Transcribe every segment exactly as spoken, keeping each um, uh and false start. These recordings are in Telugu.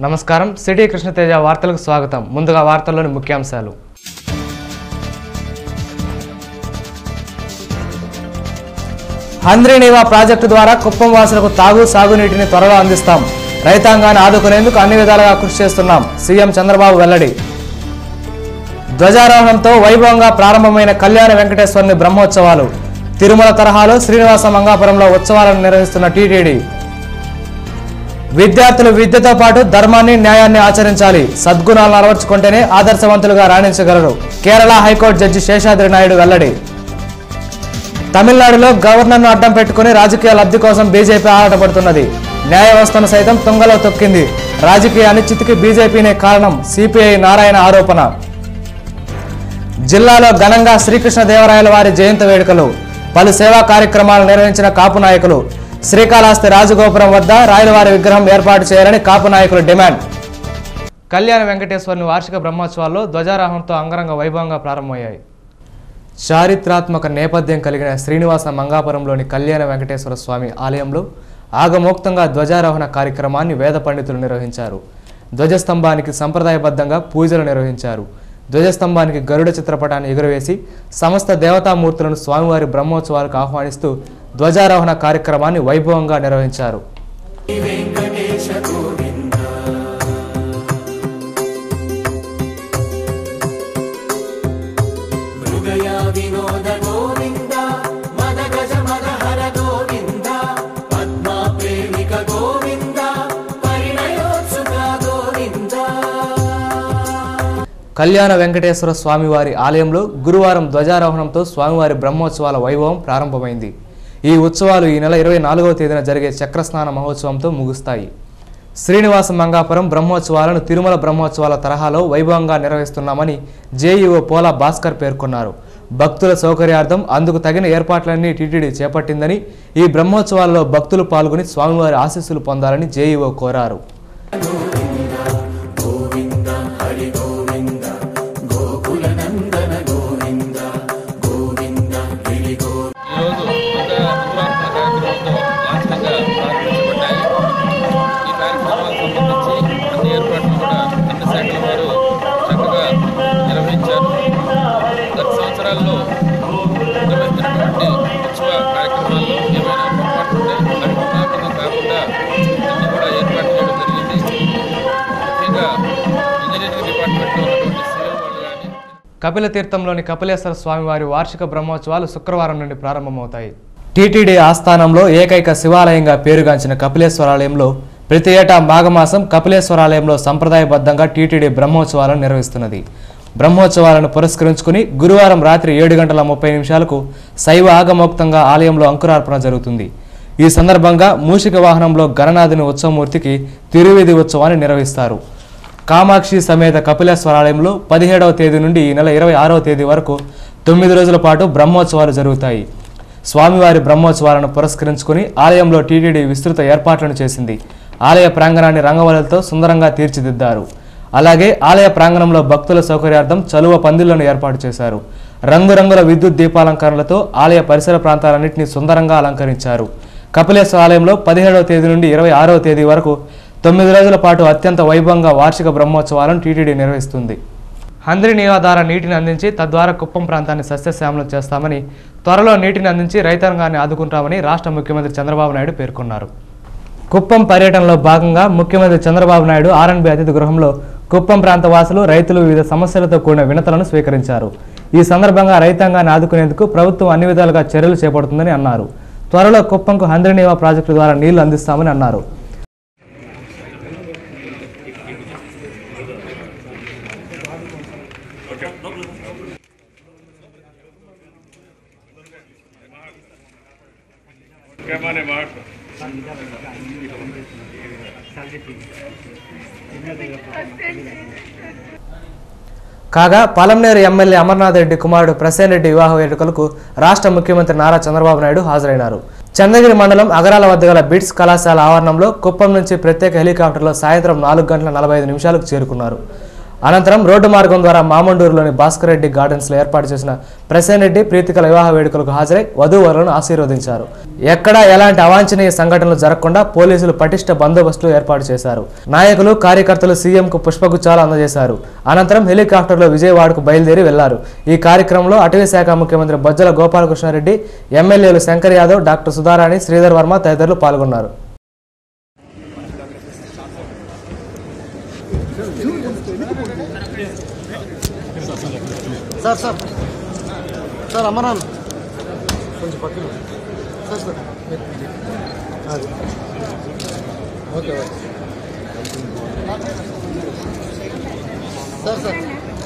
నమస్కారం సిటీ కృష్ణతేజ వార్తలకు స్వాగతం. ముందుగా వార్తల్లోని ముఖ్యాంశాలు. హంద్రీనీవా ప్రాజెక్టు ద్వారా కుప్పం వాసులకు తాగు సాగునీటిని త్వరలో అందిస్తాం. రైతాంగాన్ని ఆదుకునేందుకు అన్ని విధాలుగా కృషి చేస్తున్నాం. సీఎం చంద్రబాబు వెల్లడి. ధ్వజారోహణంతో వైభవంగా ప్రారంభమైన కళ్యాణ వెంకటేశ్వరుని బ్రహ్మోత్సవాలు. తిరుమల తరహాలో శ్రీనివాస మంగాపురంలో ఉత్సవాలను నిర్వహిస్తున్న టీటీడీ. విద్యార్థులు విద్యతో పాటు ధర్మాన్ని న్యాయాన్ని ఆచరించాలి. సద్గుణాలను అలవర్చుకుంటేనే ఆదర్శవంతులుగా రాణించగలరు. కేరళ హైకోర్టు జడ్జి శేషాద్రి నాయుడు వెల్లడి. తమిళనాడులో గవర్నర్ను అడ్డం పెట్టుకుని రాజకీయ లబ్ధి కోసం బీజేపీ ఆరాటపడుతున్నది. న్యాయ వ్యవస్థను సైతం తుంగలో తొక్కింది. రాజకీయ అనిశ్చితికి బీజేపీనే కారణం. సిపిఐ నారాయణ ఆరోపణ. జిల్లాలో ఘనంగా శ్రీకృష్ణదేవరాయల వారి జయంతి వేడుకలు. పలు సేవా కార్యక్రమాలు నిర్వహించిన కాపు నాయకులు. శ్రీకాళహస్తి రాజగోపురం వద్ద రాయలవారి విగ్రహం ఏర్పాటు చేయాలని కాపు నాయకులు డిమాండ్. కళ్యాణ వెంకటేశ్వరుని వార్షిక బ్రహ్మోత్సవాల్లో ధ్వజారోహణంతో అంగరంగ వైభవంగా ప్రారంభమయ్యాయి. చారిత్రాత్మక నేపథ్యం కలిగిన శ్రీనివాస మంగాపురంలోని కళ్యాణ వెంకటేశ్వర స్వామి ఆలయంలో ఆగమోక్తంగా ధ్వజారోహణ కార్యక్రమాన్ని వేద పండితులు నిర్వహించారు. ధ్వజస్తంభానికి సంప్రదాయబద్ధంగా పూజలు నిర్వహించారు. ధ్వజస్తంభానికి గరుడ చిత్రపటాన్ని ఎగురవేసి సమస్త దేవతామూర్తులను స్వామివారి బ్రహ్మోత్సవాలకు ఆహ్వానిస్తూ ధ్వజారోహణ కార్యక్రమాన్ని వైభవంగా నిర్వహించారు. కళ్యాణ వెంకటేశ్వర స్వామివారి ఆలయంలో గురువారం ధ్వజారోహణంతో స్వామివారి బ్రహ్మోత్సవాల వైభవం ప్రారంభమైంది. ఈ ఉత్సవాలు ఈ నెల ఇరవై నాలుగవ తేదీన జరిగే చక్రస్నాన మహోత్సవంతో ముగుస్తాయి. శ్రీనివాస మంగాపురం బ్రహ్మోత్సవాలను తిరుమల బ్రహ్మోత్సవాల తరహాలో వైభవంగా నిర్వహిస్తున్నామని జేఈఓ పోలా భాస్కర్ పేర్కొన్నారు. భక్తుల సౌకర్యార్థం అందుకు తగిన ఏర్పాట్లన్నీ టీటీడీ చేపట్టిందని, ఈ బ్రహ్మోత్సవాలలో భక్తులు పాల్గొని స్వామివారి ఆశీస్సులు పొందాలని జేఈఓ కోరారు. కపిల తీర్థంలోని కపిలేశ్వర స్వామివారి వార్షిక బ్రహ్మోత్సవాలు శుక్రవారం నుండి ప్రారంభమవుతాయి. టీటీడీ ఆస్థానంలో ఏకైక శివాలయంగా పేరుగాంచిన కపిలేశ్వరాలయంలో ప్రతి ఏటా మాఘమాసం కపిలేశ్వరాలయంలో సంప్రదాయబద్ధంగా టీటీడీ బ్రహ్మోత్సవాలను నిర్వహిస్తున్నది. బ్రహ్మోత్సవాలను పురస్కరించుకుని గురువారం రాత్రి ఏడు గంటల ముప్పై నిమిషాలకు శైవ ఆగమోక్తంగా ఆలయంలో అంకురార్పణ జరుగుతుంది. ఈ సందర్భంగా మూషిక వాహనంలో గణనాథుని ఉత్సవమూర్తికి తిరువీధి ఉత్సవాన్ని నిర్వహిస్తారు. కామాక్షి సమేత కపిలేశ్వరాలయంలో పదిహేడవ తేదీ నుండి ఈ నెల ఇరవై ఆరవ తేదీ వరకు తొమ్మిది రోజుల పాటు బ్రహ్మోత్సవాలు జరుగుతాయి. స్వామివారి బ్రహ్మోత్సవాలను పురస్కరించుకుని ఆలయంలో టీటీడీ విస్తృత ఏర్పాట్లను చేసింది. ఆలయ ప్రాంగణాన్ని రంగవల్లులతో సుందరంగా తీర్చిదిద్దారు. అలాగే ఆలయ ప్రాంగణంలో భక్తుల సౌకర్యార్థం చలువ పందిళ్లను ఏర్పాటు చేశారు. రంగురంగుల విద్యుత్ దీపాలంకరణలతో ఆలయ పరిసర ప్రాంతాలన్నింటినీ సుందరంగా అలంకరించారు. కపిలేశ్వర ఆలయంలో పదిహేడవ తేదీ నుండి ఇరవై ఆరవ తేదీ వరకు తొమ్మిది రోజుల పాటు అత్యంత వైభవంగా వార్షిక బ్రహ్మోత్సవాలను టీటీడీ నిర్వహిస్తుంది. హంద్రీనీవా ద్వారా నీటిని అందించి తద్వారా కుప్పం ప్రాంతాన్ని సస్యశ్యామలం చేస్తామని, త్వరలో నీటిని అందించి రైతాంగాన్ని ఆదుకుంటామని రాష్ట్ర ముఖ్యమంత్రి చంద్రబాబు నాయుడు పేర్కొన్నారు. కుప్పం పర్యటనలో భాగంగా ముఖ్యమంత్రి చంద్రబాబు నాయుడు ఆర్ఎన్బి అతిథి గృహంలో కుప్పం ప్రాంత వాసులు, రైతులు వివిధ సమస్యలతో కూడిన వినతులను స్వీకరించారు. ఈ సందర్భంగా రైతాంగాన్ని ఆదుకునేందుకు ప్రభుత్వం అన్ని విధాలుగా చర్యలు చేపడుతుందని అన్నారు. త్వరలో కుప్పంకు హంద్రీనీవా ప్రాజెక్టు ద్వారా నీళ్లు అందిస్తామని అన్నారు. కాగా పలంనేరు ఎమ్మెల్యే అమర్నాథ్ రెడ్డి కుమారుడు ప్రసేన్ రెడ్డి వివాహ వేడుకలకు రాష్ట్ర ముఖ్యమంత్రి నారా చంద్రబాబు నాయుడు హాజరైనారు. చంద్రగిరి మండలం అగరాల వద్ద గల బిట్స్ కళాశాల ఆవరణంలో కుప్పం నుంచి ప్రత్యేక హెలికాప్టర్లో సాయంత్రం నాలుగు గంటల నలభై ఐదు నిమిషాలకు చేరుకున్నారు. అనంతరం రోడ్డు మార్గం ద్వారా మామండూరులోని భాస్కర్ రెడ్డి గార్డెన్స్ లో ఏర్పాటు చేసిన ప్రసేన్ రెడ్డి ప్రీతికల వివాహ వేడుకలకు హాజరై వధూవరులను ఆశీర్వదించారు. ఎక్కడా ఎలాంటి అవాంఛనీయ సంఘటనలు జరగకుండా పోలీసులు పటిష్ట బందోబస్తు ఏర్పాటు చేశారు. నాయకులు కార్యకర్తలు సీఎంకు పుష్పగుచ్చాలు అందజేశారు. అనంతరం హెలికాప్టర్లో విజయవాడకు బయలుదేరి వెళ్లారు. ఈ కార్యక్రమంలో అటవీ శాఖ ముఖ్యమంత్రి బొజ్జల గోపాలకృష్ణారెడ్డి, ఎమ్మెల్యేలు శంకర్ యాదవ్, డాక్టర్ సుధారాణి, శ్రీధర్ వర్మ తదితరులు పాల్గొన్నారు. సార్ సార్ సార్ అమ్మనాన్న కొంచెం పక్కన సార్ సార్ అది ఓకే ఓకే సార్ సార్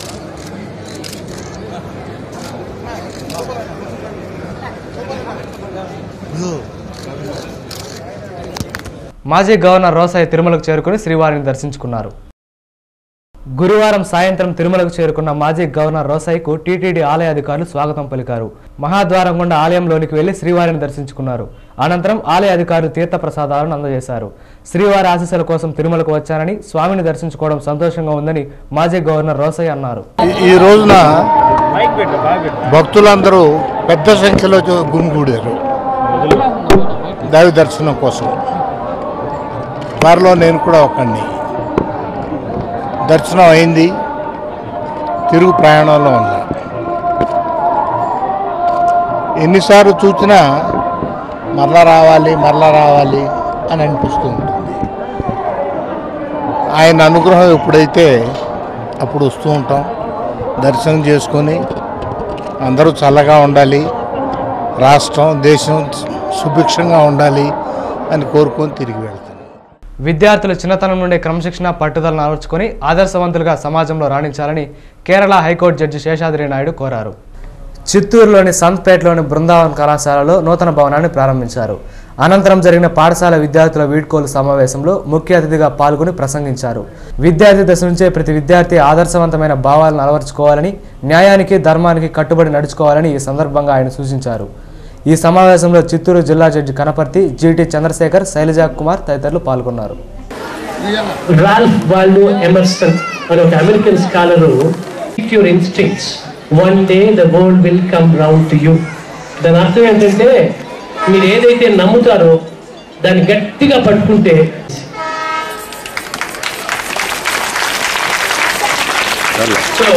మాజీ గవర్నర్ రోసయ్య తిరుమలకు చేరుకుని శ్రీవారిని దర్శించుకున్నారు. గురువారం సాయంత్రం తిరుమలకు చేరుకున్న మాజీ గవర్నర్ రోసయ్యకు టీటీడీ ఆలయ అధికారులు స్వాగతం పలికారు. మహాద్వారం గుండా ఆలయంలోనికి వెళ్లి శ్రీవారిని దర్శించుకున్నారు. అనంతరం ఆలయ అధికారులు తీర్థ ప్రసాదాలను అందజేశారు. శ్రీవారి ఆశీస్సుల కోసం తిరుమలకు వచ్చానని, స్వామిని దర్శించుకోవడం సంతోషంగా ఉందని మాజీ గవర్నర్ రోసయ్య అన్నారు. ఈ రోజున భక్తులందరూ పెద్ద సంఖ్యలో గుమిగూడారు దైవ దర్శనం కోసం. వారిలో నేను కూడా ఒకడిని. దర్శనం అయింది. తిరుగు ప్రయాణంలో ఉన్నా. ఎన్నిసార్లు చూసినా మరలా రావాలి మరలా రావాలి అని అనిపిస్తూ ఉంటుంది. ఆయన అనుగ్రహం ఎప్పుడైతే అప్పుడు వస్తూ ఉంటాం. దర్శనం చేసుకొని అందరూ చల్లగా ఉండాలి, రాష్ట్రం దేశం సుభిక్షంగా ఉండాలి అని కోరుకొని తిరిగి వెళ్తాం. విద్యార్థులు చిన్నతనం నుండి క్రమశిక్షణ పట్టుదలను అలవర్చుకొని ఆదర్శవంతులుగా సమాజంలో రాణించాలని కేరళ హైకోర్టు జడ్జి శేషాద్రి నాయుడు కోరారు. చిత్తూరులోని సంత్పేటలోని బృందావన్ కళాశాలలో నూతన భవనాన్ని ప్రారంభించారు. అనంతరం జరిగిన పాఠశాల విద్యార్థుల వీడ్కోలు సమావేశంలో ముఖ్య అతిథిగా పాల్గొని ప్రసంగించారు. విద్యార్థి దశ నుంచే ప్రతి విద్యార్థి ఆదర్శవంతమైన భావాలను అలవర్చుకోవాలని, న్యాయానికి ధర్మానికి కట్టుబడి నడుచుకోవాలని ఈ సందర్భంగా ఆయన సూచించారు. ఈ సమావేశంలో చిత్తూరు జిల్లా జడ్జి కనపర్తి, జీటీ చంద్రశేఖర్, శైలజా కుమార్ తదితరులు పాల్గొన్నారు. రాల్ఫ్ వాల్డో ఎమర్సన్ అనే ఒక American scholar, your instincts one day the world will come round to you. దాని అర్థం ఏంటంటే మీరు ఏదైతే నమ్ముతారో దాన్ని గట్టిగా పట్టుకుంటే so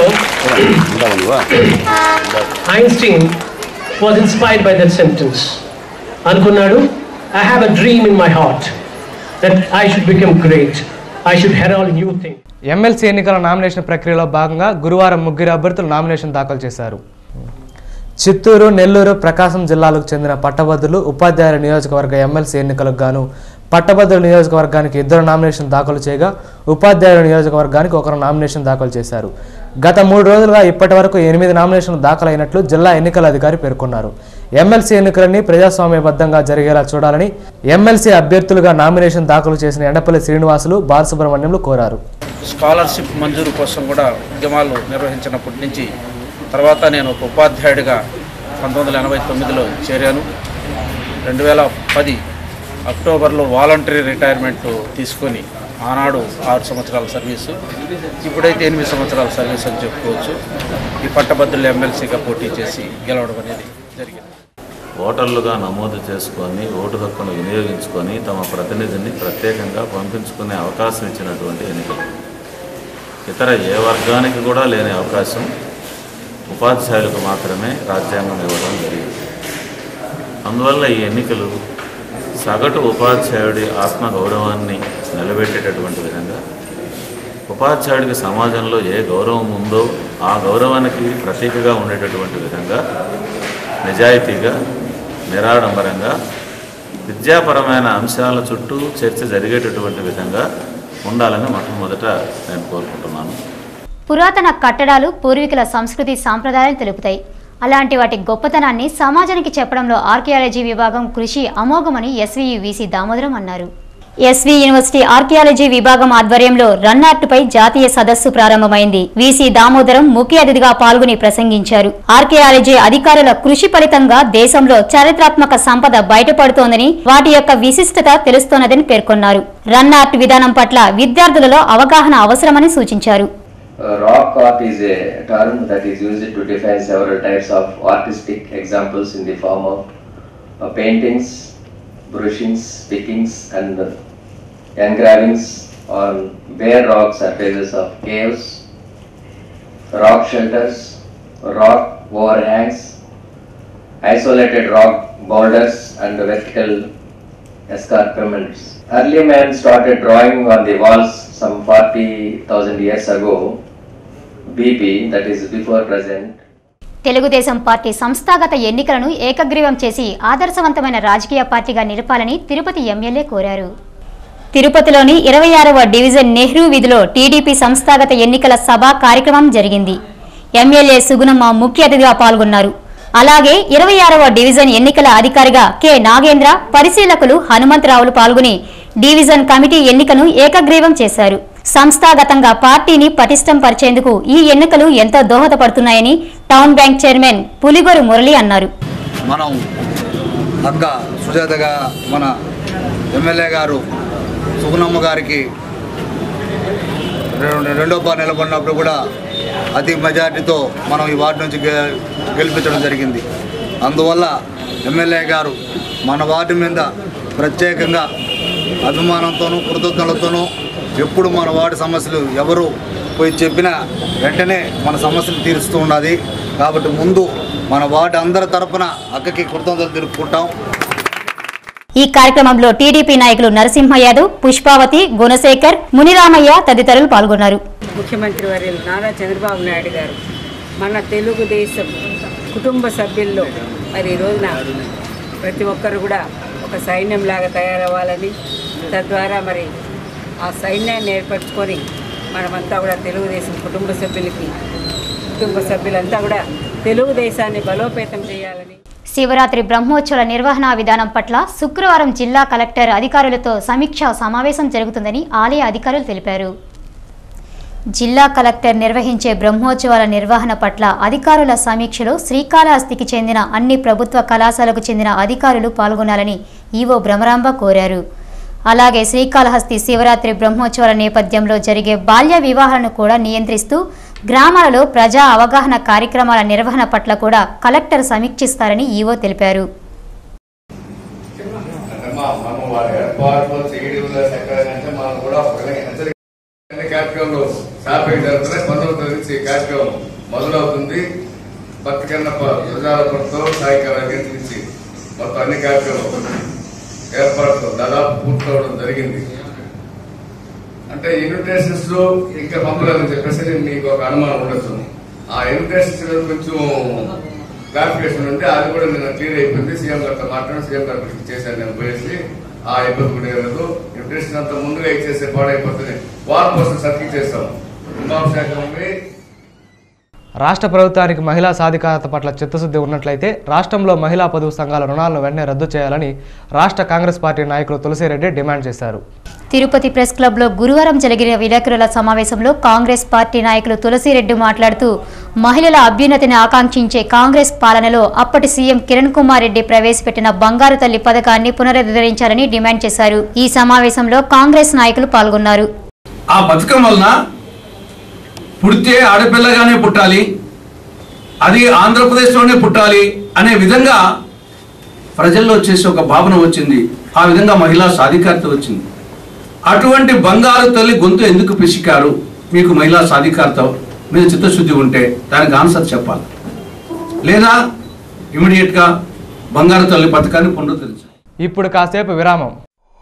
Einstein was inspired by that sentence. అనుకున్నాడు, I have a dream in my heart that I should become great. I should herald new things. MLC ఎన్నికల నామినేషన్ ప్రక్రియలో భాగంగా గురువారం ముగ్గురు అభ్యర్థులు నామినేషన్ దాఖలు చేశారు. చిత్తూరు, నెల్లూరు, ప్రకాశం జిల్లాలకు చెందిన పట్టభద్రులు ఉపాధ్యాయుల నియోజకవర్గ ఎమ్మెల్సీ ఎన్నికలకు గాను పట్టభద్రుల నియోజకవర్గానికి ఇద్దరు నామినేషన్ దాఖలు చేయగా ఉపాధ్యాయుల నియోజకవర్గానికి ఒకరు నామినేషన్ దాఖలు చేశారు. గత మూడు రోజులుగా ఇప్పటి వరకు ఎనిమిది నామినేషన్లు దాఖలైనట్లు జిల్లా ఎన్నికల అధికారి పేర్కొన్నారు. ఎమ్మెల్సీ ఎన్నికలన్నీ ప్రజాస్వామ్యబద్ధంగా జరిగేలా చూడాలని ఎమ్మెల్సీ అభ్యర్థులుగా నామినేషన్ దాఖలు చేసిన ఎండపల్లి శ్రీనివాసులు, బాలసుబ్రహ్మణ్యంలు కోరారు. స్కాలర్షిప్ మంజూరు కోసం కూడా ఉద్యమాలు నిర్వహించినప్పటి నుంచి తర్వాత నేను ఒక ఉపాధ్యాయుడిగా పంతొమ్మిది వందల ఎనభై తొమ్మిదిలో చేరాను. రెండు వేల పది అక్టోబర్లో వాలంటరీ రిటైర్మెంట్ తీసుకొని ఆనాడు ఆరు సంవత్సరాల సర్వీసు, ఇప్పుడైతే ఎనిమిది సంవత్సరాల సర్వీస్ అని చెప్పుకోవచ్చు. ఈ పట్టభద్రుల ఎమ్మెల్సీగా పోటీ చేసి గెలవడం అనేది జరిగింది. ఓటర్లుగా నమోదు చేసుకొని ఓటు హక్కును వినియోగించుకొని తమ ప్రతినిధిని ప్రత్యేకంగా పంపించుకునే అవకాశం ఇచ్చినటువంటి ఎన్నికలు. ఇతర ఏ వర్గానికి కూడా లేని అవకాశం ఉపాధ్యాయులకు మాత్రమే రాజ్యాంగం ఇవ్వడం జరిగింది. అందువల్ల ఈ ఎన్నికలు సగటు ఉపాధ్యాయుడి ఆత్మగౌరవాన్ని నిలబెట్టేటటువంటి విధంగా, ఉపాధ్యాయుడికి సమాజంలో ఏ గౌరవం ఉందో ఆ గౌరవానికి ప్రతీకగా ఉండేటటువంటి విధంగా నిజాయితీగా, నిరాడంబరంగా, విద్యాపరమైన అంశాల చుట్టూ చర్చ జరిగేటటువంటి విధంగా ఉండాలని మొట్టమొదట నేను కోరుకుంటున్నాను. పురాతన కట్టడాలు పూర్వీకుల సంస్కృతి సాంప్రదాయాలు తెలుపుతాయి. అలాంటి వాటి గొప్పతనాన్ని సమాజానికి చెప్పడంలో ఆర్కియాలజీ విభాగం కృషి అమోఘమని ఎస్వీయు వీసీ దామోదరం అన్నారు. ఎస్వీ యూనివర్సిటీ ఆర్కియాలజీ విభాగం ఆధ్వర్యంలో రన్నార్టుపై జాతీయ సదస్సు ప్రారంభమైంది. వీసీ దామోదరం ముఖ్య అతిథిగా పాల్గొని ప్రసంగించారు. ఆర్కియాలజీ అధికారుల కృషి ఫలితంగా దేశంలో చారిత్రాత్మక సంపద బయటపడుతోందని, వాటి యొక్క విశిష్టత తెలుస్తోన్నదని పేర్కొన్నారు. రన్నార్ట్ విధానం పట్ల విద్యార్థులలో అవగాహన అవసరమని సూచించారు. Uh, rock art is a term that is used to define several types of artistic examples in the form of uh, paintings, brushings, pickings, and uh, engravings on bare rock surfaces of caves, rock shelters, rock overhangs, isolated rock boulders, and vertical escarpments. Early man started drawing on the walls some forty thousand years ago, B P, that is before present. Telugu Desam party సంస్థాగత ఎన్నికలను ఏకగ్రీవం చేసి ఆదర్శవంతమైన రాజకీయ పార్టీగా నిలపాలని తిరుపతి ఎమ్మెల్యే కోరారు. తిరుపతిలోని ఇరవై ఆరవ డివిజన్ నెహ్రూ వీధిలో టీడీపీ సంస్థాగత ఎన్నికల సభ కార్యక్రమం జరిగింది. ఎమ్మెల్యే సుగుణమ్మ ముఖ్య అతిథిగా పాల్గొన్నారు. అలాగే ఇరవై ఆరవ డివిజన్ ఎన్నికల అధికారిగా కె నాగేంద్ర, పరిశీలకులు హనుమంతరావులు పాల్గొని డివిజన్ కమిటీ ఎన్నికను ఏకగ్రీవం చేశారు. సంస్థాగతంగా పార్టీని పటిష్టం పరిచేందుకు ఈ ఎన్నికలు ఎంతో దోహదపడుతున్నాయని town bank chairman Puligoru Murali అన్నారు. మనం అక్క సుజాతగా మన ఎమ్మెల్యే గారు సుగుణమ్మ గారికి రెండో బార్ నిలబడినప్పుడు కూడా అతి మెజార్టీతో మనం ఈ వార్డు నుంచి గెలిపించడం జరిగింది. అందువల్ల ఎమ్మెల్యే గారు మన వార్డు మీద ప్రత్యేకంగా అభిమానంతోనూ కృతజ్ఞతలతోనూ ఎప్పుడు మన వార్డు సమస్యలు ఎవరు పోయి చెప్పినా వెంటనే మన సమస్యలు తీరుస్తూ ఉన్నది. కాబట్టి ముందు మన వార్డు అందరి తరపున అక్కకి కృతజ్ఞతలు తెలుపుకుంటాం. ఈ కార్యక్రమంలో టీడీపీ నాయకులు నరసింహ యాదవ్, పుష్పావతి, గుణశేఖర్, మునిరామయ్య తదితరులు పాల్గొన్నారు. ముఖ్యమంత్రి వర్యులు నారా చంద్రబాబు నాయుడు గారు మన తెలుగుదేశం కుటుంబ సభ్యుల్లో మరి ఈ రోజున ప్రతి ఒక్కరు కూడా ఒక సైన్యంలాగా తయారవ్వాలని, తద్వారా మరి ఆ సైన్యాన్ని ఏర్పరచుకొని మనమంతా కూడా తెలుగుదేశం కుటుంబ సభ్యులకి కుటుంబ సభ్యులంతా కూడా తెలుగుదేశాన్ని బలోపేతం చేయాలని. శివరాత్రి బ్రహ్మోత్సవాల నిర్వహణ విధానం పట్ల శుక్రవారం జిల్లా కలెక్టర్ అధికారులతో సమీక్షా సమావేశం జరుగుతుందని ఆలయ అధికారులు తెలిపారు. జిల్లా కలెక్టర్ నిర్వహించే బ్రహ్మోత్సవాల నిర్వహణ పట్ల అధికారుల సమీక్షలో శ్రీకాళహస్తికి చెందిన అన్ని ప్రభుత్వ కళాశాలకు చెందిన అధికారులు పాల్గొనాలని ఈవో భ్రమరాంబ కోరారు. అలాగే శ్రీకాళహస్తి శివరాత్రి బ్రహ్మోత్సవాల నేపథ్యంలో జరిగే బాల్య వివాహాలను కూడా నియంత్రిస్తూ గ్రామాలలో ప్రజా అవగాహన కార్యక్రమాల నిర్వహణ పట్ల కూడా కలెక్టర్ సమీక్షిస్తారని ఈవో తెలిపారు. మొదలవుతుంది. భక్తి కన్నప్ప ప్రజాలతో సాయంకాలం నుంచి మొత్తం అన్ని కార్యక్రమాలు ఏర్పాట్లు దాదాపు పూర్తవడం జరిగింది. అంటే ఇన్విటేషన్స్ లో ఇంకా పంపలేదని చెప్పేసి మీకు ఒక అనుమానం ఉండొచ్చు. ఆ ఇన్విటేషన్స్ కొంచెం క్లారిఫికేషన్ ఉంటే అది కూడా నేను క్లియర్ అయిపోయింది. సీఎం గారితో మాట్లాడి సీఎం గారికి చేశాను నేను పోయేసి ఆ ఇబ్బంది కూడా లేదు. ఇన్విటేషన్ అంతా ముందుగా ఇచ్చేస్తే పాడైపోతుంది. వార్ పోస్ట్ సర్కిల్ చేస్తాం. కుంభాభిషేకం ఉంది. రాష్ట్ర ప్రభుత్వానికి మహిళా సాధికారత పట్ల చిత్తశుద్ధి ఉన్నట్లయితే రాష్ట్రంలో మహిళా పొదుపు సంఘాల రుణాలను వెంటనే రద్దు చేయాలని రాష్ట్ర కాంగ్రెస్ పార్టీ నాయకులు తులసిరెడ్డి డిమాండ్ చేశారు. తిరుపతి ప్రెస్ క్లబ్లో గురువారం జరిగిన విలేకరుల సమావేశంలో కాంగ్రెస్ పార్టీ నాయకులు తులసిరెడ్డి మాట్లాడుతూ మహిళల అభ్యున్నతిని ఆకాంక్షించే కాంగ్రెస్ పాలనలో అప్పటి సీఎం కిరణ్ కుమార్ రెడ్డి ప్రవేశపెట్టిన బంగారు తల్లి పథకాన్ని పునరుద్ధరించాలని డిమాండ్ చేశారు. ఈ సమావేశంలో కాంగ్రెస్ నాయకులు పాల్గొన్నారు. ఆ పథకం వలన పుడితే ఆడపిల్లగానే పుట్టాలి, అది ఆంధ్రప్రదేశ్లోనే పుట్టాలి అనే విధంగా ప్రజల్లో వచ్చేసి ఒక భావన వచ్చింది. ఆ విధంగా మహిళా సాధికారత వచ్చింది. అటువంటి బంగారు తల్లి గొంతు ఎందుకు పిసికారు? మీకు మహిళా సాధికారత మీద చిత్తశుద్ధి ఉంటే దానికి ఆన్సర్ చెప్పాలి, లేదా ఇమీడియట్గా బంగారు తల్లి పథకాన్ని పునరుద్ధరించాలి. ఇప్పుడు కాసేపు విరామం.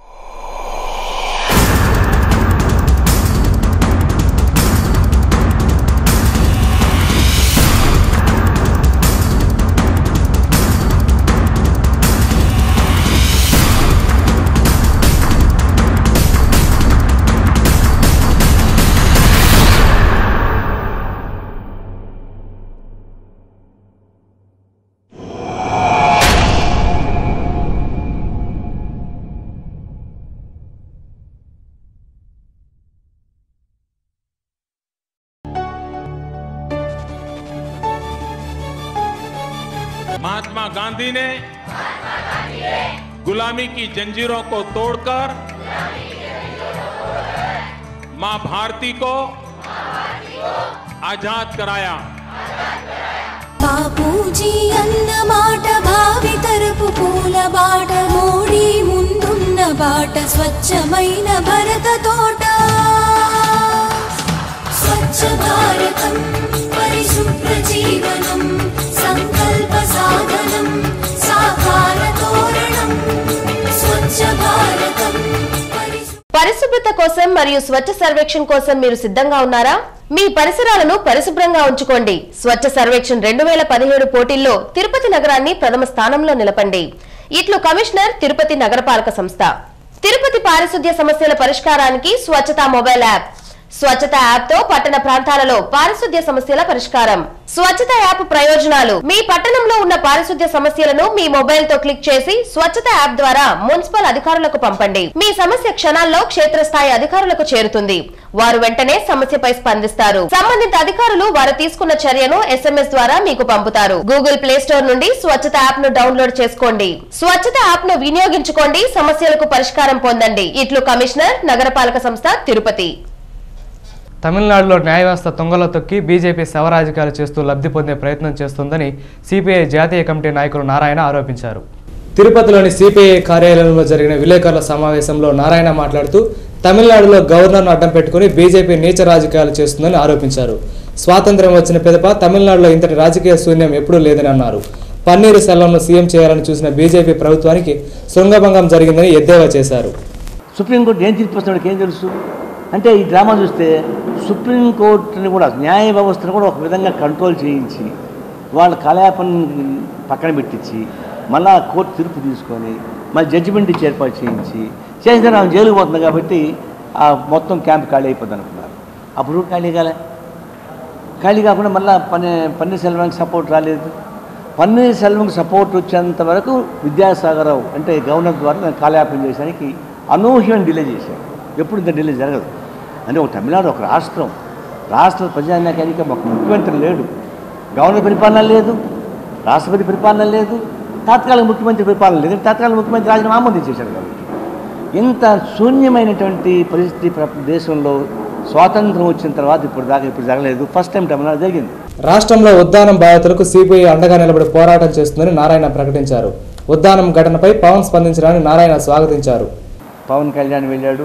महात्मा गांधी ने गुलामी की जंजीरों को तोड़कर मां भारती को आजाद कराया। బాపూజీ అన్న మాట భావితరపు పూల బాట మోడి ముందున్న బాట స్వచ్ఛమైన భరత తోట స్వచ్ఛ భారతం పరిశుభ్ర జీవనం సంకల్ప సాధనం సాకార తోరణం స్వచ్ఛ భారతం. పరిశుభ్రత కోసం మరియు స్వచ్ఛ సర్వేక్షణ కోసం మీరు సిద్ధంగా ఉన్నారా? మీ పరిసరాలను పరిశుభ్రంగా ఉంచుకోండి. స్వచ్ఛ సర్వేక్షణ రెండు వేల పదిహేడు పోటీల్లో తిరుపతి నగరాన్ని ప్రథమ స్థానంలో నిలపండి. ఇట్లు కమిషనర్ తిరుపతి నగరపాలక సంస్థ. తిరుపతి పారిశుద్ధ్య సమస్యల పరిష్కారానికి స్వచ్ఛత మొబైల్ యాప్. స్వచ్ఛత యాప్ తో పట్టణ ప్రాంతాలలో పారిశుద్ధ్య సమస్యల పరిష్కారం. స్వచ్ఛత యాప్ ప్రయోజనాలు: మీ పట్టణంలో ఉన్న పారిశుద్ధ్య సమస్యలను మీ మొబైల్ తో క్లిక్ చేసి స్వచ్ఛత యాప్ ద్వారా మున్సిపల్ అధికారులకు పంపండి. మీ సమస్య క్షణాల్లో క్షేత్రస్థాయి అధికారులకు చేరుతుంది. వారు వెంటనే సమస్యపై స్పందిస్తారు. సంబంధిత అధికారులు వారు తీసుకున్న చర్యను ఎస్ఎంఎస్ ద్వారా మీకు పంపుతారు. గూగుల్ ప్లే స్టోర్ నుండి స్వచ్ఛత యాప్ ను డౌన్లోడ్ చేసుకోండి. స్వచ్ఛత యాప్ ను వినియోగించుకోండి. సమస్యలకు పరిష్కారం పొందండి. ఇట్లు కమిషనర్ నగరపాలక సంస్థ తిరుపతి. తమిళనాడులో న్యాయ వ్యవస్థ తుంగలో తొక్కి బీజేపీ శవరాజకీయాలు చేస్తూ లబ్ధి పొందే ప్రయత్నం చేస్తుందని సిపిఐ జాతీయ కమిటీ నాయకులు నారాయణ ఆరోపించారు. తిరుపతిలోని సిపిఐ కార్యాలయంలో జరిగిన విలేకరుల సమావేశంలో నారాయణ మాట్లాడుతూ తమిళనాడులో గవర్నర్ను అడ్డం పెట్టుకుని బీజేపీ నీచ రాజకీయాలు చేస్తుందని ఆరోపించారు. స్వాతంత్ర్యం వచ్చిన పిదప తమిళనాడులో ఇంతటి రాజకీయ శూన్యం ఎప్పుడూ లేదని అన్నారు. పన్నీరు సెల్వంను సీఎం చేయాలని చూసిన బీజేపీ ప్రభుత్వానికి శృంగభంగం జరిగిందని ఎద్దేవా చేశారు. సుప్రీంకోర్టు ఏం తీర్పిస్తున్నాడు ఏం తెలుసు అంటే ఈ డ్రామా చూస్తే సుప్రీంకోర్టుని కూడా న్యాయ వ్యవస్థను కూడా ఒక విధంగా కంట్రోల్ చేయించి వాళ్ళ కలాపం పక్కన పెట్టించి మళ్ళా కోర్టు తీర్పు తీసుకొని మళ్ళీ జడ్జిమెంట్ ఇచ్చి ఏర్పాటు చేయించి చేసిన ఆమె జైలుకు పోతుంది కాబట్టి ఆ మొత్తం క్యాంప్ ఖాళీ అయిపోద్ది అనుకున్నారు. అప్పుడు ఖాళీ కాలే ఖాళీ కాకుండా మళ్ళీ పని పన్నీర్ సెల్వంకి సపోర్ట్ రాలేదు. పన్నీర్ సెల్వంకి సపోర్ట్ వచ్చేంత వరకు విద్యాసాగర్ రావు అంటే గవర్నర్ ద్వారా నేను కాలయాపన చేయడానికి అనూహ్యమైన డిలే చేశాను. ఎప్పుడు ఇంత డిలే జరగదు. అంటే ఒక తమిళనాడు ఒక రాష్ట్రం రాష్ట్ర ప్రజానాయకానికి ఒక ముఖ్యమంత్రి లేడు, గవర్నర్ పరిపాలన లేదు, రాష్ట్రపతి పరిపాలన లేదు, తాత్కాలిక ముఖ్యమంత్రి పరిపాలన లేదు. తాత్కాలిక ముఖ్యమంత్రి రాజీనామా ఆమోదించేశాడు. కాబట్టి ఇంత శూన్యమైనటువంటి పరిస్థితి దేశంలో స్వాతంత్రం వచ్చిన తర్వాత ఇప్పుడు దాకా ఇప్పుడు జరగలేదు. ఫస్ట్ టైం తమిళనాడు జరిగింది. రాష్ట్రంలో ఉద్దానం బాధితులకు సిపిఐ అండగా నిలబడి పోరాటం చేస్తుందని నారాయణ ప్రకటించారు. ఉద్దానం ఘటనపై పవన్ స్పందించడాన్ని నారాయణ స్వాగతించారు. పవన్ కళ్యాణ్ వెళ్ళాడు,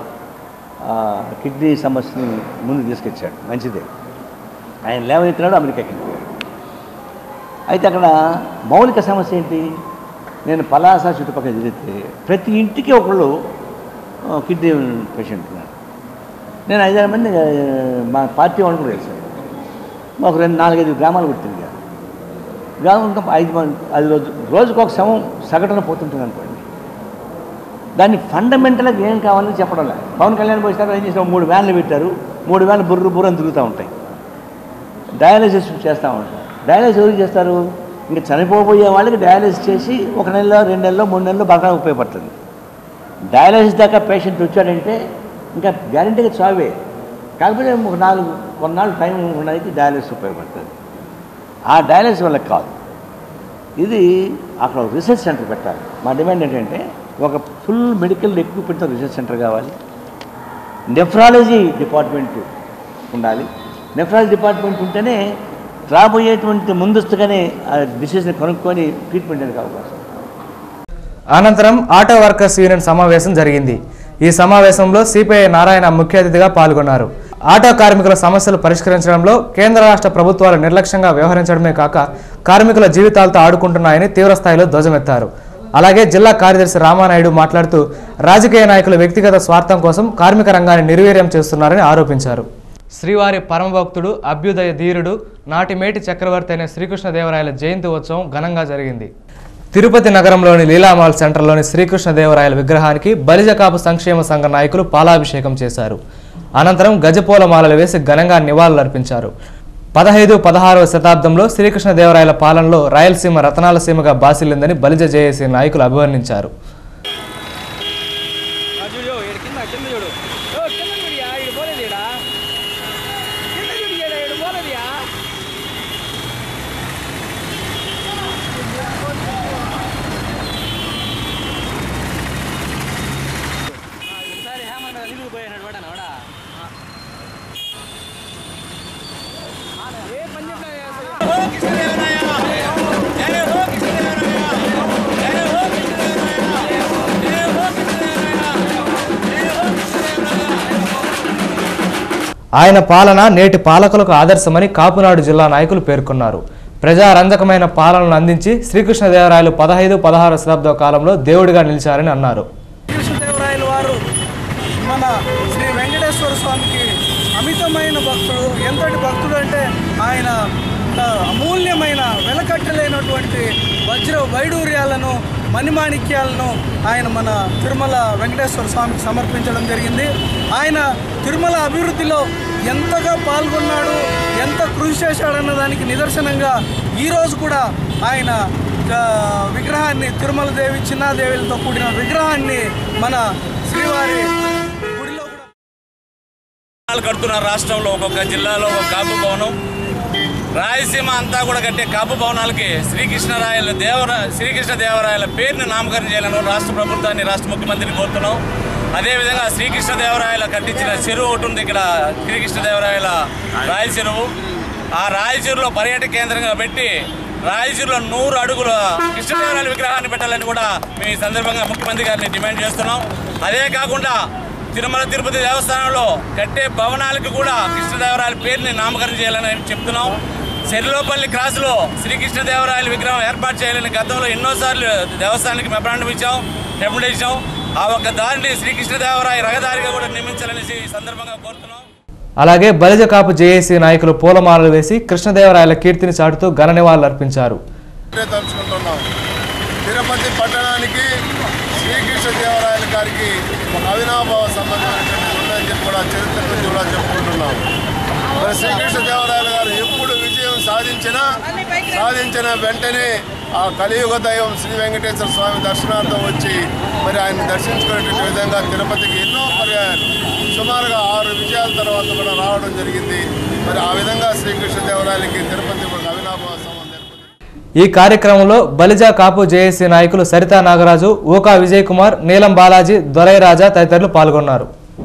ఆ కిడ్నీ సమస్యని ముందు తీసుకొచ్చాడు, మంచిదే. ఆయన లేవనెత్తినాడు, అమెరికాకి వెళ్ళిపోయాడు. అయితే అక్కడ మౌలిక సమస్య ఏంటి? నేను పలాస చుట్టుపక్కల తిరిగితే ప్రతి ఇంటికి ఒకళ్ళు కిడ్నీ పేషెంట్ ఉన్నారు. నేను ఐదారు మంది మా పార్టీ వాళ్ళు కూడా తెలిసాను. మాకు రెండు నాలుగైదు గ్రామాలు కూడా తిరిగారు. గ్రామం ఐదు మంది ఐదు రోజు రోజుకు ఒక శవం సగటున పోతుంటుంది అనుకోండి. దాన్ని ఫండమెంటల్గా ఏం కావాలని చెప్పడం లేదు. పవన్ కళ్యాణ్ పోయిస్తారు, ఏం చేసిన మూడు వ్యాన్లు పెట్టారు, మూడు వ్యాన్లు బుర్రు బుర్రని తిరుగుతూ ఉంటాయి. డయాలసిస్ చేస్తూ ఉంటారు. డయాలసిస్ ఎవరికి చేస్తారు? ఇంకా చనిపోబోయే వాళ్ళకి డయాలసిస్ చేసి ఒక నెలలో రెండు నెలలో మూడు నెలలు బాగా ఉపయోగపడుతుంది. డయాలసిస్ దాకా పేషెంట్ వచ్చాడంటే ఇంకా గ్యారంటీగా చావే. కాకపోతే ఒక నాలుగు కొన్నాళ్ళు టైం ఉండడానికి డయాలసిస్ ఉపయోగపడుతుంది. ఆ డయాలసిస్ వల్ల కాదు, ఇది అక్కడ రీసెర్చ్ సెంటర్ పెట్టాలి. మా డిమాండ్ ఏంటంటే ఒక ఫుల్ మెడికల్ ఎక్విప్మెంట్తో రీసెర్చ్ సెంటర్ కావాలి. నెఫ్రాలజీ డిపార్ట్మెంట్ ఉండాలి. నెఫ్రాలజీ డిపార్ట్మెంట్ ఉంటేనే రాబోయేటువంటి ముందస్తుగానే ఆ డిసీజ్ని కనుక్కొని ట్రీట్మెంట్ అనేది అవకాశం. అనంతరం ఆటో వర్కర్స్ యూనియన్ సమావేశం జరిగింది. ఈ సమావేశంలో సిపిఐ నారాయణ ముఖ్య అతిథిగా పాల్గొన్నారు. ఆటో కార్మికుల సమస్యలు పరిష్కరించడంలో కేంద్ర రాష్ట్ర ప్రభుత్వాలు నిర్లక్ష్యంగా వ్యవహరించడమే కాక కార్మికుల జీవితాలతో ఆడుకుంటున్నాయని తీవ్రస్థాయిలో ధ్వజమెత్తారు. అలాగే జిల్లా కార్యదర్శి రామానాయుడు మాట్లాడుతూ రాజకీయ నాయకులు వ్యక్తిగత స్వార్థం కోసం కార్మిక రంగాన్ని నిర్వీర్యం చేస్తున్నారని ఆరోపించారు. శ్రీవారి పరమభక్తుడు అభ్యుదయ ధీరుడు నాటి మేటి చక్రవర్తి అయిన శ్రీకృష్ణదేవరాయల జయంతి ఉత్సవం ఘనంగా జరిగింది. తిరుపతి నగరంలోని లీలామాల్ సెంటర్లోని శ్రీకృష్ణదేవరాయల విగ్రహానికి బలిజకాపు సంక్షేమ సంఘ నాయకులు పాలాభిషేకం చేశారు. అనంతరం గజపూల మాలలు వేసి ఘనంగా నివాళులర్పించారు. పదహైదు పదహారవ శతాబ్దంలో శ్రీకృష్ణదేవరాయల పాలనలో రాయలసీమ రతనాల సీమగా బాసిల్లిందని బలిజ జేఏసీ నాయకులు అభివర్ణించారు. ఆయన పాలన నేటి పాలకులకు ఆదర్శమని కాపునాడు జిల్లా నాయకులు పేర్కొన్నారు. ప్రజారంజకమైన పాలనను అందించి శ్రీకృష్ణదేవరాయలు పదహైదు పదహారు శతాబ్ద కాలంలో దేవుడిగా నిలిచారని అన్నారు. కృష్ణదేవరాయలు వారు మన శ్రీ వెంకటేశ్వర స్వామికి అమితమైన భక్తుడు. ఎంతటి భక్తుడు అంటే ఆయన అమూల్యమైన వెలకట్టలేనటువంటి వజ్ర వైడూర్యాలను మణిమాణిక్యాలను ఆయన మన తిరుమల వెంకటేశ్వర స్వామికి సమర్పించడం జరిగింది. ఆయన తిరుమల అభివృద్ధిలో ఎంతగా పాల్గొన్నాడు, ఎంత కృషి చేశాడన్న దానికి నిదర్శనంగా ఈరోజు కూడా ఆయన విగ్రహాన్ని తిరుమల దేవి చిన్నాదేవిలతో కూడిన విగ్రహాన్ని మన శ్రీవారి గుడిలో కూడా కడుతున్నారు. రాష్ట్రంలో ఒక్కొక్క జిల్లాలో ఒక కాపు భవనం, రాయలసీమ అంతా కూడా కట్టే కాపు భవనాలకి శ్రీకృష్ణరాయల దేవరా శ్రీకృష్ణ దేవరాయల పేరుని నామకరణం చేయాలని రాష్ట్ర ప్రభుత్వాన్ని రాష్ట్ర ముఖ్యమంత్రిని కోరుతున్నాం. అదేవిధంగా శ్రీకృష్ణదేవరాయల కట్టించిన చెరువు ఒకటి ఉంది ఇక్కడ, శ్రీకృష్ణదేవరాయల రాయల చెరువు. ఆ రాయల చెరువులో పర్యాటక కేంద్రంగా పెట్టి రాయలసీమలో నూరు అడుగుల కృష్ణదేవరాయల విగ్రహాన్ని పెట్టాలని కూడా మేము ఈ సందర్భంగా ముఖ్యమంత్రి గారిని డిమాండ్ చేస్తున్నాం. అదే కాకుండా తిరుమల తిరుపతి దేవస్థానంలో కట్టే భవనాలకు కూడా కృష్ణదేవరాయల పేరుని నామకరణం చేయాలని చెప్తున్నాం. చెర్లోపల్లి క్రాస్లో శ్రీకృష్ణదేవరాయల విగ్రహం ఏర్పాటు చేయాలని గతంలో ఎన్నోసార్లు దేవస్థానానికి మెమరాండం ఇచ్చాం, డెప్యూటేషన్ ఇచ్చాం. ఆ ఒక్క దారిని శ్రీకృష్ణదేవరాయ రహదారిగా కూడా నిర్మించాలని ఈ సందర్భంగా కోరుతున్నాం. అలాగే బలిజ కాపు జేఏసీ నాయకులు పూలమాలలు వేసి కృష్ణదేవరాయల కీర్తిని చాటుతూ ఘన నివాళులు అర్పించారు. తిరుపతి పట్టణానికి శ్రీకృష్ణదేవరాయల గారికి ఒక అవినాభావ సంబంధం ఉందని చెప్పి కూడా చరిత్ర నుంచి కూడా చెప్పుకుంటున్నాం. మరి శ్రీకృష్ణదేవరాయల గారు ఎప్పుడు విజయం సాధించినా సాధించిన వెంటనే ఆ కలియుగ దైవం శ్రీ వెంకటేశ్వర స్వామి దర్శనార్థం వచ్చి మరి ఆయన దర్శించుకునేటువంటి విధంగా తిరుపతికి ఎన్నో పర్యాయాలు సుమారుగా ఆరు విజయాల తర్వాత కూడా రావడం జరిగింది. మరి ఆ విధంగా శ్రీకృష్ణదేవరాయలకి తిరుపతి ఒక అవినాభావ సంబంధం. ఈ కార్యక్రమంలో బలిజ కాపు జేఏసీ నాయకులు సరితా నాగరాజు, ఓకా విజయ్ కుమార్, నీలం బాలాజీ, దొరైరాజా తదితరులు పాల్గొన్నారు.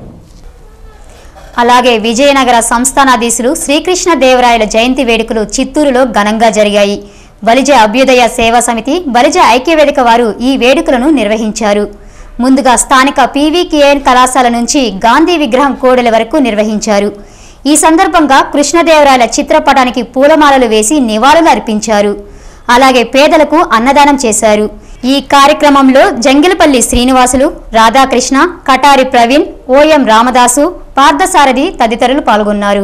అలాగే విజయనగర సంస్థానాధీశులు శ్రీకృష్ణ దేవరాయల జయంతి వేడుకలు చిత్తూరులో ఘనంగా జరిగాయి. బలిజ అభ్యుదయ సేవా సమితి, బలిజ ఐక్యవేదిక వారు ఈ వేడుకలను నిర్వహించారు. ముందుగా స్థానిక పీవీకేఎన్ కళాశాల నుంచి గాంధీ విగ్రహం కోడెల వరకు నిర్వహించారు. ఈ సందర్భంగా కృష్ణదేవరాయల చిత్రపటానికి పూలమాలలు వేసి నివాళులు అర్పించారు. అలాగే పేదలకు అన్నదానం చేశారు. ఈ కార్యక్రమంలో జంగిలపల్లి శ్రీనివాసులు, రాధాకృష్ణ, కటారి ప్రవీణ్, ఓఎం రామదాసు, పార్థసారథి తదితరులు పాల్గొన్నారు.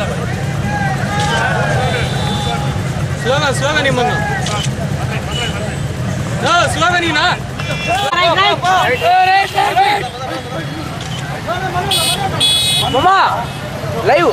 లైవ్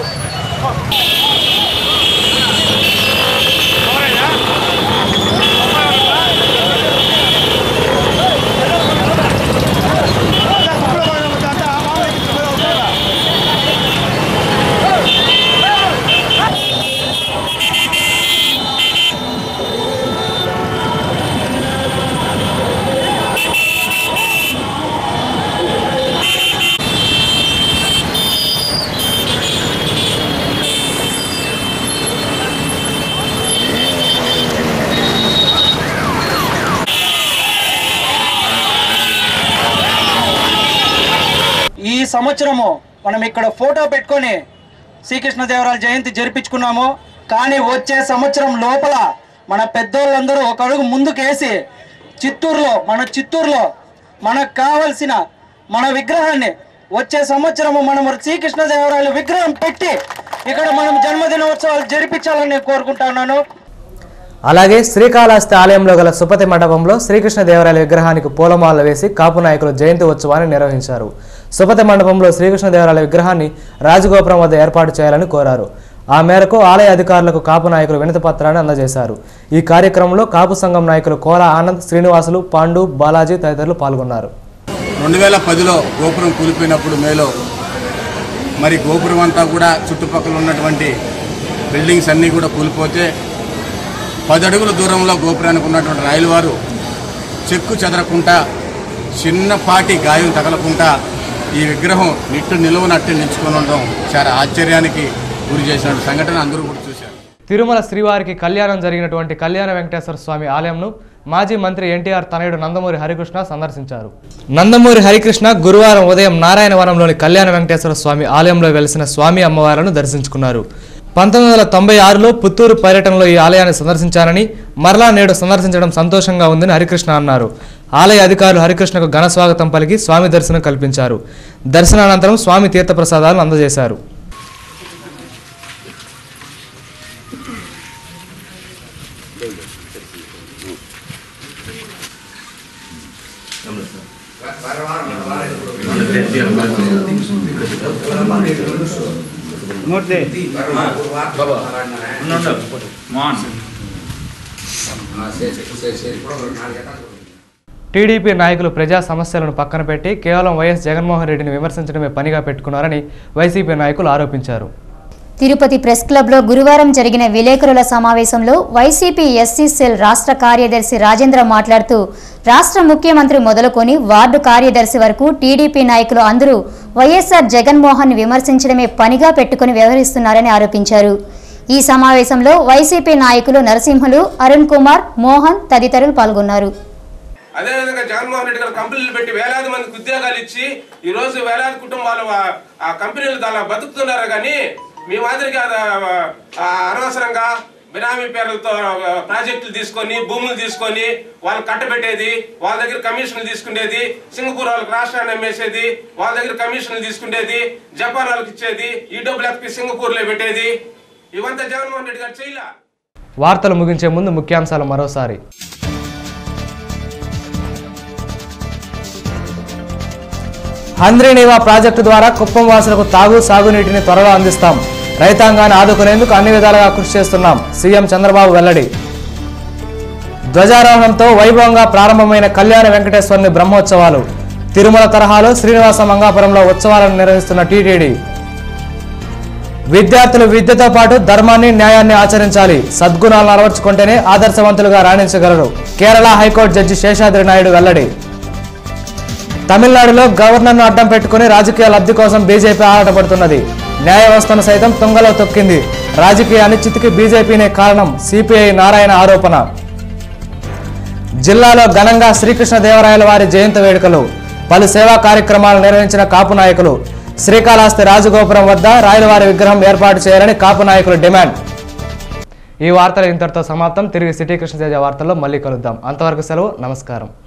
ఈ సంవత్సరము మనం ఇక్కడ ఫోటో పెట్టుకొని శ్రీకృష్ణదేవరాయల జయంతి జరిపించుకున్నాము. కానీ వచ్చే సంవత్సరం లోపల మన పెద్దోళ్ళందరూ ఒక అడుగు ముందుకేసి చిత్తూరులో మన చిత్తూరులో మనకు కావలసిన మన విగ్రహాన్ని వచ్చే సంవత్సరము మనం శ్రీకృష్ణదేవరాయల విగ్రహం పెట్టి ఇక్కడ మనం జన్మదినోత్సవాలు జరిపించాలని నేను కోరుకుంటున్నాను. అలాగే శ్రీకాళహస్తి ఆలయంలో గల సుపతి మండపంలో శ్రీకృష్ణదేవరాయల విగ్రహానికి పూలమాల వేసి కాపు నాయకులు జయంతి ఉత్సవాన్ని నిర్వహించారు. సుపతి మండపంలో శ్రీకృష్ణదేవరాయల విగ్రహాన్ని రాజగోపురం వద్ద ఏర్పాటు చేయాలని కోరారు. ఆ మేరకు ఆలయ అధికారులకు కాపు నాయకులు వినతి పత్రాన్ని అందజేశారు. ఈ కార్యక్రమంలో కాపు సంఘం నాయకులు కోల ఆనంద్, శ్రీనివాసులు, పాండు, బాలాజీ తదితరులు పాల్గొన్నారు. రెండు వేల పదిలో గోపురం కూలిపోయినప్పుడు మేలో మరి గోపురం అంతా కూడా చుట్టుపక్కల ఉన్నటువంటి బిల్డింగ్స్ అన్నీ కూడా కూలిపోతే పది అడుగుల దూరంలో గోపురానికి ఉన్నటువంటి రాయల వారు చెక్కు చెదరకుండా చిన్నపాటి గాయం తగలకుండా ఈ విగ్రహం నిట్టు నిలువనట్టు నిలుచుకొని ఉండడం చాలా ఆశ్చర్యానికి గురి చేసిన సంఘటన అందరూ కూడా చూశారు. తిరుమల శ్రీవారికి కళ్యాణం జరిగినటువంటి కళ్యాణ వెంకటేశ్వర స్వామి ఆలయంను మాజీ మంత్రి ఎన్టీఆర్ తనయుడు నందమూరి హరికృష్ణ సందర్శించారు. నందమూరి హరికృష్ణ గురువారం ఉదయం నారాయణవనంలోని కళ్యాణ వెంకటేశ్వర స్వామి ఆలయంలో వెలిసిన స్వామి అమ్మవార్లను దర్శించుకున్నారు. పంతొమ్మిది వందల తొంభై ఆరులో పుత్తూరు పర్యటనలో ఈ ఆలయాన్ని సందర్శించారని మరలా నేడు సందర్శించడం సంతోషంగా ఉందని హరికృష్ణ అన్నారు. ఆలయ అధికారులు హరికృష్ణకు ఘన స్వాగతం పలికి స్వామి దర్శనం కల్పించారు. దర్శనానంతరం స్వామి తీర్థప్రసాదాలను అందజేశారు. టీడీపీ నాయకులు ప్రజా సమస్యలను పక్కన పెట్టి కేవలం వైఎస్ జగన్మోహన్ రెడ్డిని విమర్శించడమే పనిగా పెట్టుకున్నారని వైసీపీ నాయకులు ఆరోపించారు. తిరుపతి ప్రెస్ క్లబ్లో గురువారం జరిగిన విలేకరుల సమావేశంలో వైసీపీ ఎస్సీ సెల్ రాష్ట్ర కార్యదర్శి రాజేంద్ర మాట్లాడుతూ రాష్ట్ర ముఖ్యమంత్రి మొదలుకొని వార్డు కార్యదర్శి వరకు టీడీపీ నాయకులు అందరూ వైఎస్ఆర్ జగన్మోహన్ విమర్శించడమే పనిగా పెట్టుకుని వ్యవహరిస్తున్నారని ఆరోపించారు. ఈ సమావేశంలో వైసీపీ నాయకులు నరసింహులు, అరుణ్ కుమార్, మోహన్ తదితరులు పాల్గొన్నారు. అదేవిధంగా జగన్మోహన్ రెడ్డి గారు కంపెనీలు పెట్టి వేలాది మందికి ఉద్యోగాలు ఇచ్చి ఈ రోజు వేలాది కుటుంబాలు ఆ కంపెనీలు దాని బతుకుతున్నారు. కానీ మీ మాదిరిగా అనవసరంగా బినామీ పేర్లతో ప్రాజెక్టులు తీసుకొని భూములు తీసుకొని వాళ్ళు కట్టబెట్టేది, వాళ్ళ దగ్గర కమిషన్లు తీసుకునేది, సింగపూర్ వాళ్ళకి రాష్ట్రాన్ని అమ్మేసేది, వాళ్ళ దగ్గర కమిషన్లు తీసుకునేది, జపాన్ వాళ్ళకి ఇచ్చేది, ఈ డబ్బులు ఎక్కి సింగపూర్లో పెట్టేది, ఇవంతా జగన్మోహన్ రెడ్డి గారు చేయలే. వార్తలు ముగించే ముందు ముఖ్యాంశాలు మరోసారి. హంద్రీనీవా ప్రాజెక్టు ద్వారా కుప్పం వాసులకు తాగు సాగునీటిని త్వరలో అందిస్తాం. రైతాంగాన్ని ఆదుకునేందుకు అన్ని విధాలుగా కృషి చేస్తున్నాం. సీఎం చంద్రబాబు వెల్లడి. ధ్వజారోహణంతో వైభవంగా ప్రారంభమైన కళ్యాణ వెంకటేశ్వరుని బ్రహ్మోత్సవాలు. తిరుమల తరహాలో శ్రీనివాస మంగాపురంలో ఉత్సవాలను నిర్వహిస్తున్న టీటీడీ. విద్యార్థులు విద్యతో పాటు ధర్మాన్ని, న్యాయాన్ని ఆచరించాలి. సద్గుణాలను అలవర్చుకుంటేనే ఆదర్శవంతులుగా రాణించగలరు. కేరళ హైకోర్టు జడ్జి శేషాద్రి నాయుడు వెల్లడి. తమిళనాడులో గవర్నర్ను అడ్డం పెట్టుకుని రాజకీయ లబ్ధి కోసం బీజేపీ ఆరాటపడుతున్నది. న్యాయ వ్యవస్థను సైతం తుంగలో తొక్కింది. రాజకీయ అనిశ్చితికి బీజేపీనే కారణం. సిపిఐ నారాయణ ఆరోపణ. జిల్లాలో ఘనంగా శ్రీకృష్ణదేవరాయల వారి జయంతి వేడుకలు. పలు సేవా కార్యక్రమాలు నిర్వహించిన కాపు నాయకులు. శ్రీకాళహస్తి రాజగోపురం వద్ద రాయలవారి విగ్రహం ఏర్పాటు చేయాలని కాపు నాయకులు డిమాండ్. ఈ వార్తలు ఇంతటితో సమాప్తం. తిరిగి సిటీ కృష్ణతేజ వార్తల్లో మళ్ళీ కలుద్దాం. అంతవరకు సెలవు. నమస్కారం.